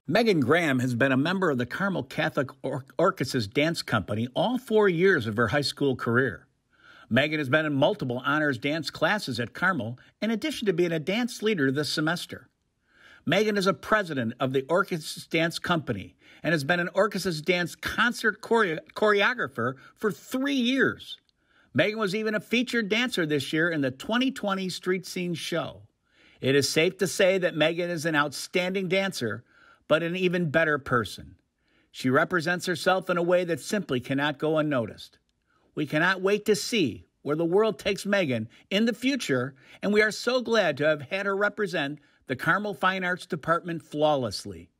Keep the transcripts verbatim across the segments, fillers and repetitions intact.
Megan Graham has been a member of the Carmel Catholic Or- Orchestra's dance company all four years of her high school career. Megan has been in multiple honors dance classes at Carmel, in addition to being a dance leader this semester. Megan is a president of the Orchestra's dance company and has been an Orchestra's dance concert chore- choreographer for three years. Megan was even a featured dancer this year in the twenty twenty Street Scene show. It is safe to say that Megan is an outstanding dancer, but an even better person. She represents herself in a way that simply cannot go unnoticed. We cannot wait to see where the world takes Megan in the future, and we are so glad to have had her represent the Carmel Fine Arts Department flawlessly.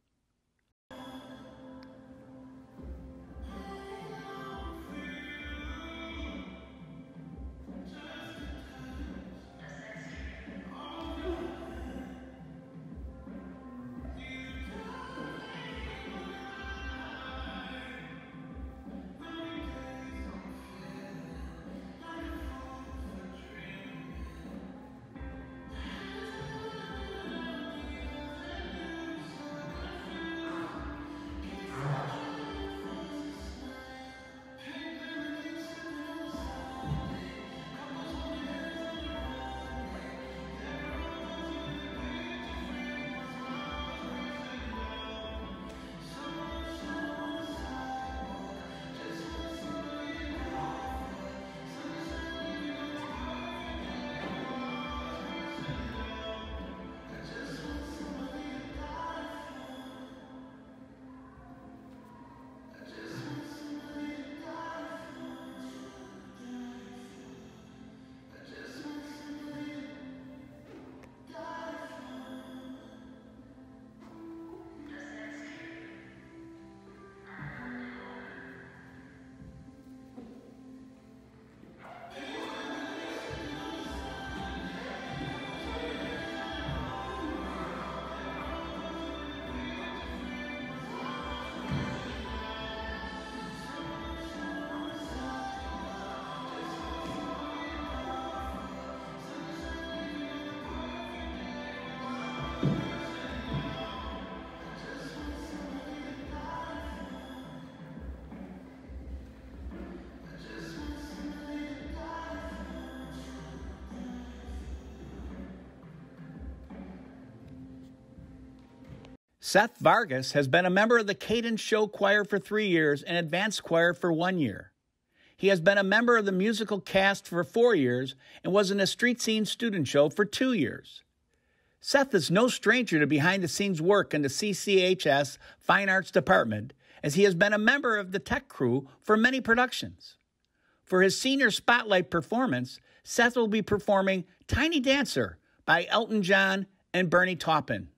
Seth Vargas has been a member of the Cadence Show Choir for three years and Advanced Choir for one year. He has been a member of the musical cast for four years and was in a Street Scene student show for two years. Seth is no stranger to behind-the-scenes work in the C C H S Fine Arts Department, as he has been a member of the tech crew for many productions. For his senior spotlight performance, Seth will be performing Tiny Dancer by Elton John and Bernie Taupin.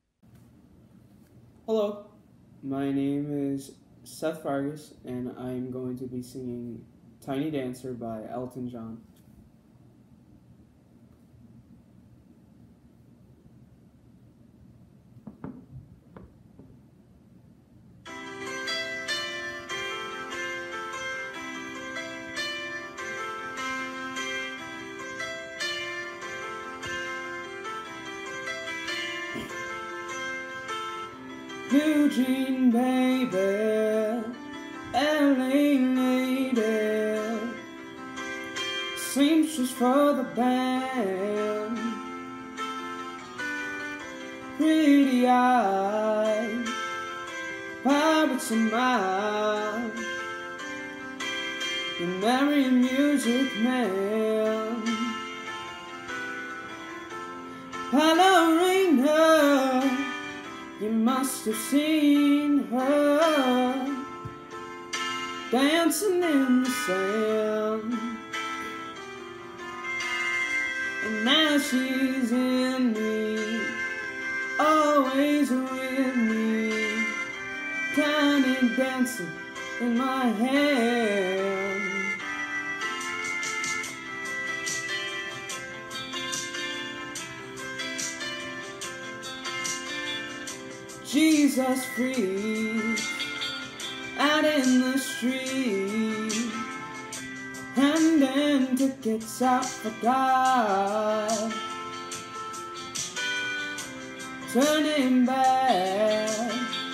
Hello, my name is Seth Vargas, and I'm going to be singing Tiny Dancer by Elton John. Eugene, baby, L A lady, seamstress for the band, pretty eyes, pirates in mind, the merry music man, ballerina. You must have seen her dancing in the sand, and now she's in me, always with me, tiny dancing in my hand. Jesus free, out in the street, handing tickets out for God, turning back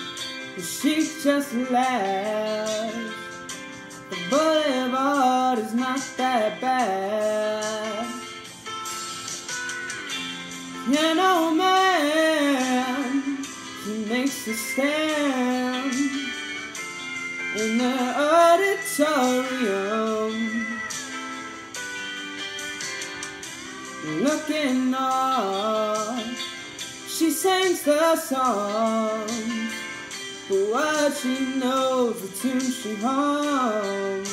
she just laughs. The boulevard is not that bad. Piano man, he makes a stand in the auditorium, looking on. She sings the songs, but what she knows, the tune she hums.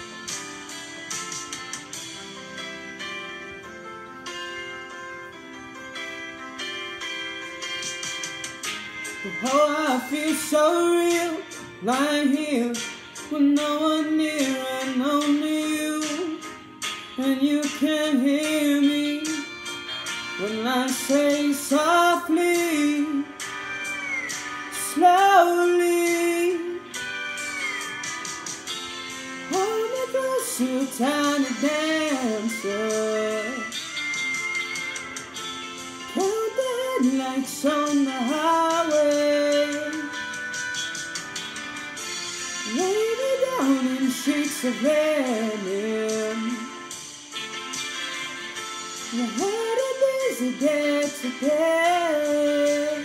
Oh, I feel so real, lying here with no one near and only you. And you can hear me when I say softly, slowly, hold me close to a tiny dancer. Count the headlights on the highway. Lay me down in streets of linen. You had a busy day today.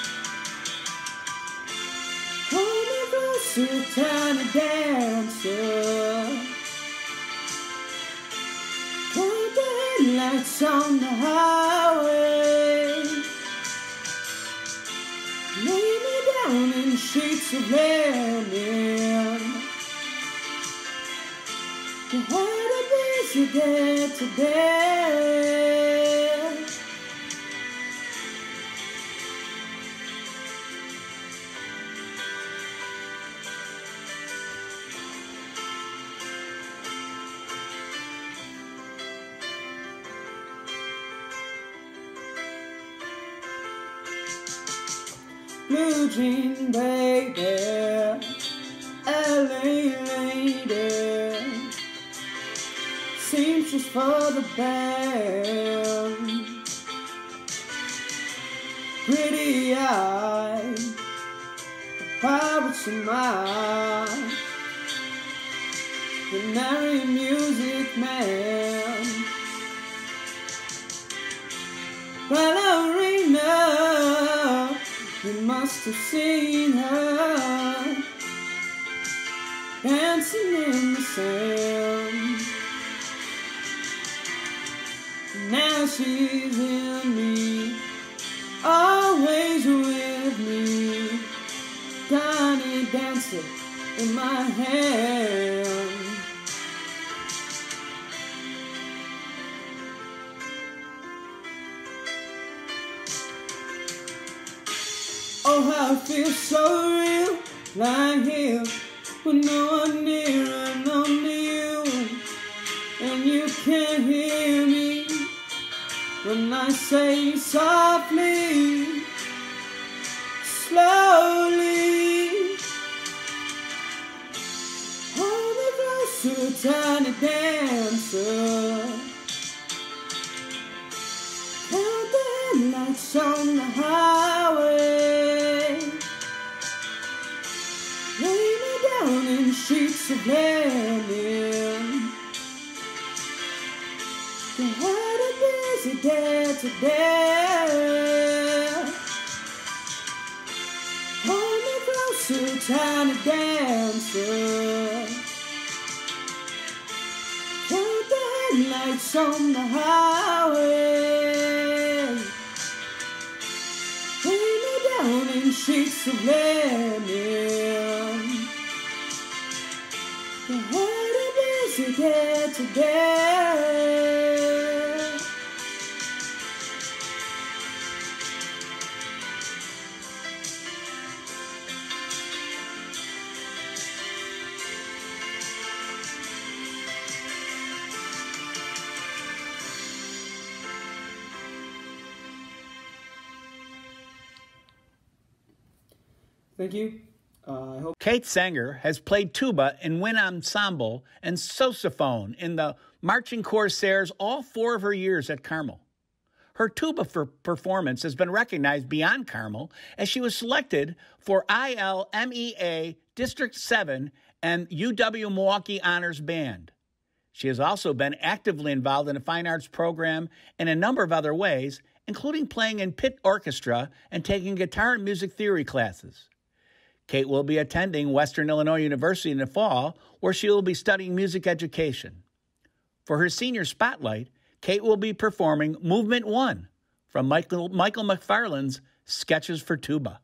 Hold me close to a tiny dancer. Count the headlights on the highway. Lay me down in streets of linen. You had a busy day today. Blue jean baby, L A lady, seamstress for the band, pretty eye, a pirate's mind, the merry music man, ballerina. You must have seen her dancing in the sand. Now she's in me, always with me. Tiny dancer in my hand. Oh, how I feel so real, lying here with no one near and only you. And you can't hear me when I say softly, slowly, hold me close to a tiny dancer. Count the headlights on the highway. Lay me down in the streets of linen. You had a busy day today. Hold me close to a tiny dancer. Count the headlights on the highway. Lay me down in sheets of linen. You had a busy day today. Thank you. Uh, I hope Kate Sanger has played tuba in wind ensemble and sousaphone in the marching corsaires all four of her years at Carmel. Her tuba for performance has been recognized beyond Carmel as she was selected for I L M E A District seven and U W Milwaukee Honors Band. She has also been actively involved in a fine arts program in a number of other ways, including playing in pit orchestra and taking guitar and music theory classes. Kate will be attending Western Illinois University in the fall, where she will be studying music education. For her senior spotlight, Kate will be performing Movement One from Michael, Michael McFarlane's Sketches for Tuba.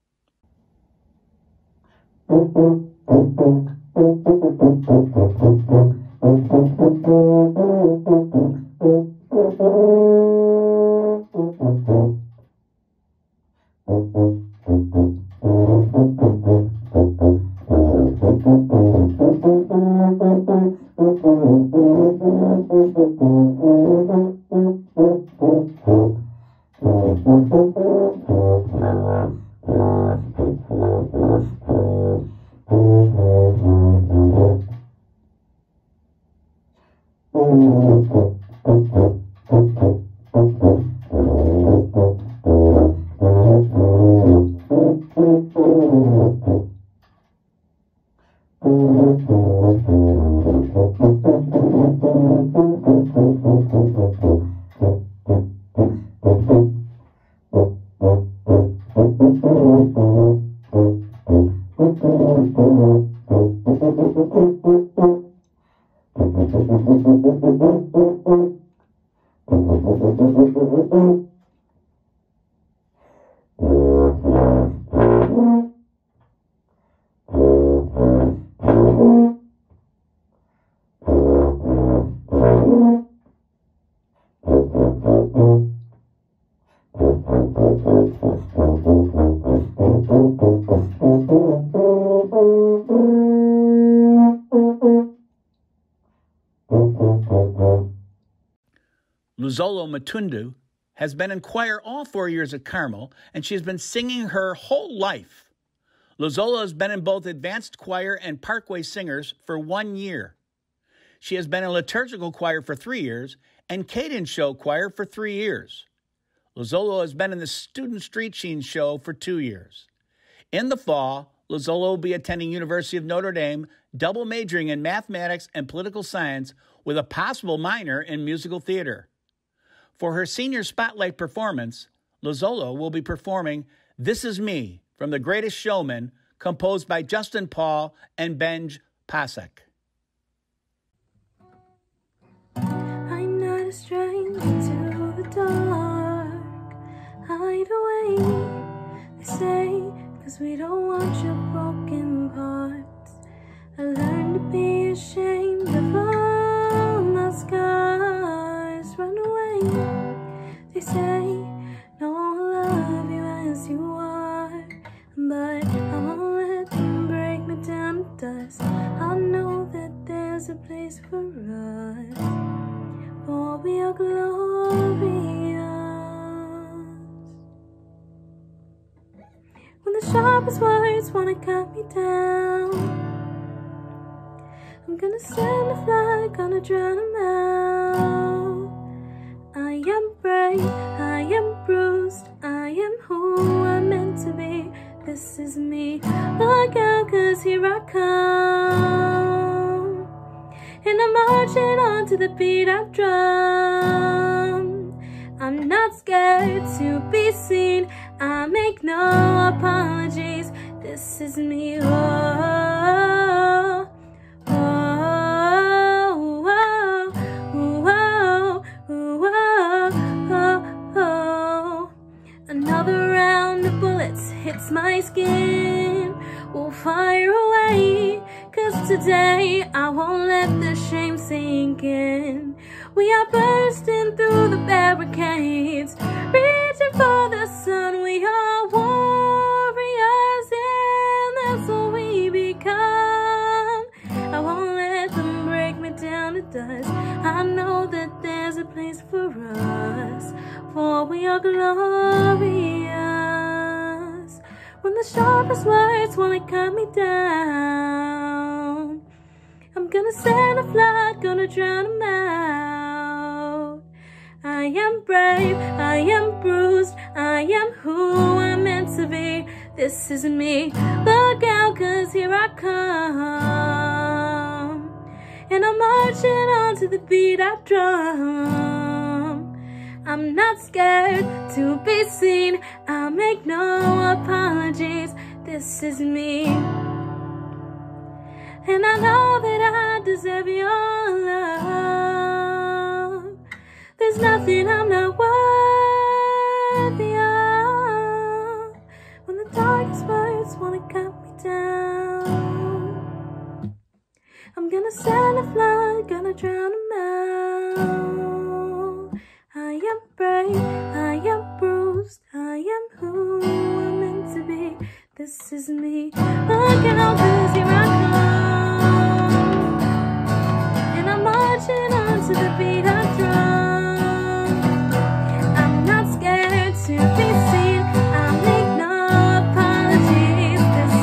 Luzolo Matundu has been in choir all four years at Carmel, and she has been singing her whole life. Luzolo has been in both advanced choir and Parkway Singers for one year. She has been in liturgical choir for three years and Caden Show choir for three years. Luzolo has been in the Student Street Scene Show for two years. In the fall, Luzolo will be attending University of Notre Dame, double majoring in mathematics and political science with a possible minor in musical theater. For her senior spotlight performance, Luzolo will be performing This Is Me from The Greatest Showman, composed by Justin Paul and Benj Pasek. I'm not a stranger to the dark. Hide away, they say, cause we don't want your broken parts. I learned to be ashamed of all my scars. Run away, they say, no, I'll love you as you are, but I won't let them break me down to dust. I know that there's a place for us, for we are glorious. When the sharpest words wanna cut me down, I'm gonna send a flag, gonna drown them out. I am brave, I am bruised, I am who I'm meant to be. This is me, look out, cause here I come. And I'm marching on to the beat of drum. I'm not scared to be seen, I make no apologies. This is me, oh, oh, oh, oh, oh, oh, oh. Another round of bullets hits my skin. We'll fire away, cause today I won't let the shame sink in. We are bursting through the barricades, reaching for the sun. We are warriors, and that's what we become. I won't let them break me down to dust. I know that there's a place for us, for we are glorious. When the sharpest words wanna cut me down, I'm gonna send a flood, gonna drown them out. I am brave, I is me. Look out, cause here I come. And I'm marching on to the beat I drum. I'm not scared to be seen. I'll make no apologies. This is me. And I know that I deserve your love. There's nothing I'm not worthy of. When the darkest words wanna cut me down, I'm gonna send a flood, gonna drown them out. I am brave, I am bruised, I am who I'm meant to be. This is me. Look out, cause here I come. And I'm marching on to the beat I drum. I'm not scared to be seen. I'll make no apologies.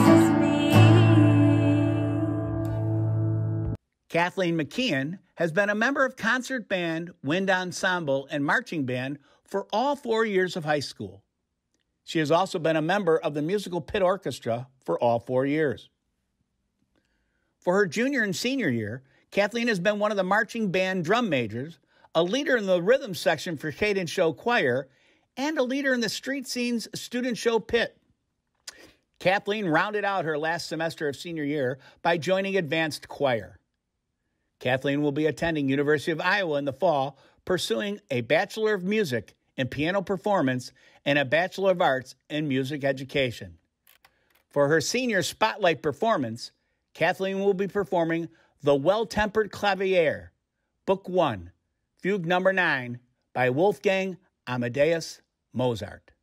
This is me. Kathleen McKeon has been a member of concert band, wind ensemble, and marching band for all four years of high school. She has also been a member of the musical pit orchestra for all four years. For her junior and senior year, Kathleen has been one of the marching band drum majors, a leader in the rhythm section for Shade and Show Choir, and a leader in the street scene's student show pit. Kathleen rounded out her last semester of senior year by joining advanced choir. Kathleen will be attending University of Iowa in the fall, pursuing a Bachelor of Music in Piano Performance and a Bachelor of Arts in Music Education. For her senior spotlight performance, Kathleen will be performing The Well-Tempered Clavier, Book One, Fugue Number Nine, by Wolfgang Amadeus Mozart.